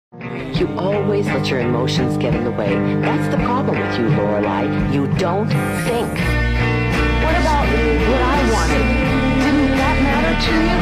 You always let your emotions get in the way. That's the problem with you, Lorelai. You don't think. What about what I wanted? Didn't that matter to you?